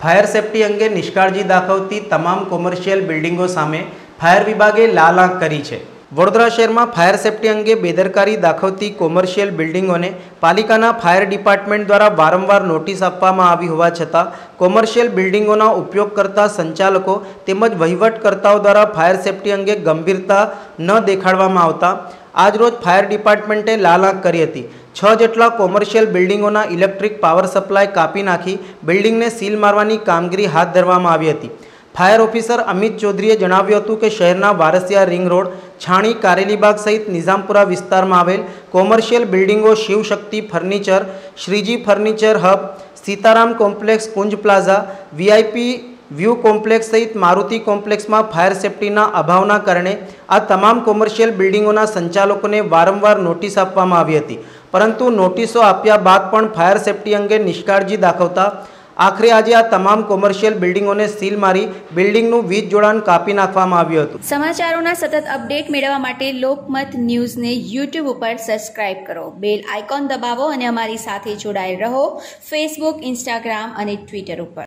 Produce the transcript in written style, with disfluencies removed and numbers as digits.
Fire safety અંગે નિષ્કાળજી દાખવતી તમામ commercial બિલ્ડિંગો સામે ફાયર વિભાગે લાલ આંખ કરી છે। વડોદરા શહેરમાં ફાયર સેફટી અંગે બેદરકારી દાખવતી કોમર્શિયલ બિલ્ડિંગોને પાલિકાના ફાયર ડિપાર્ટમેન્ટ દ્વારા વારંવાર નોટિસ આપવામાં આવી હોવા છતાં કોમર્શિયલ બિલ્ડિંગોના ઉપયોગ કરતા સંચાલકો તેમજ વહીવટકર્તાઓ દ્વારા ફાયર સેફટી અંગે ગંભીરતા ન દેખાડવામાં આવતા આજરોજ ફાયર ડિપાર્ટમેન્ટે લાલ આંખ કરી હતી। 6 જેટલા કોમર્શિયલ બિલ્ડિંગોના ઇલેક્ટ્રિક પાવર સપ્લાય કાપી નાખી બિલ્ડિંગને સીલ મારવાની કામગીરી હાથ ધરવામાં આવી હતી। ફાયર ઓફિસર અમિત ચૌધરીએ જણાવ્યું હતું કે શહેરના વારસિયા રિંગ રોડ, છાણી, કારેલીબાગ સહિત નિઝામપુરા વિસ્તારમાં આવેલ કોમર્શિયલ બિલ્ડિંગો Shivshakti furniture, Shreeji furniture hub, Sitaram complex, Kunj plaza, VIP view complex સહિત મારુતિ કોમ્પ્લેક્સમાં ફાયર સેફટીના અભાવના કારણે આ તમામ કોમર્શિયલ બિલ્ડિંગોના સંચાલકોને વારંવાર નોટિસ આપવામાં આવી હતી, પરંતુ નોટિસો આપ્યા બાદ પણ ફાયર સેફટી અંગે નિષ્કાળજી દાખવતા આખરે આજે આ તમામ કોમર્શિયલ બિલ્ડિંગોને સીલ મારી બિલ્ડિંગનું વીજ જોડાણ કાપી નાખવામાં આવ્યું હતું। સમાચારોના સતત અપડેટ મેળવવા માટે લોકમત ન્યૂઝને યુટ્યુબ ઉપર સબસ્ક્રાઇબ કરો, બેલ આઇકોન દબાવો અને અમારી સાથે જોડાયેલ રહો ફેસબુક, ઇન્સ્ટાગ્રામ અને ટ્વિટર ઉપર।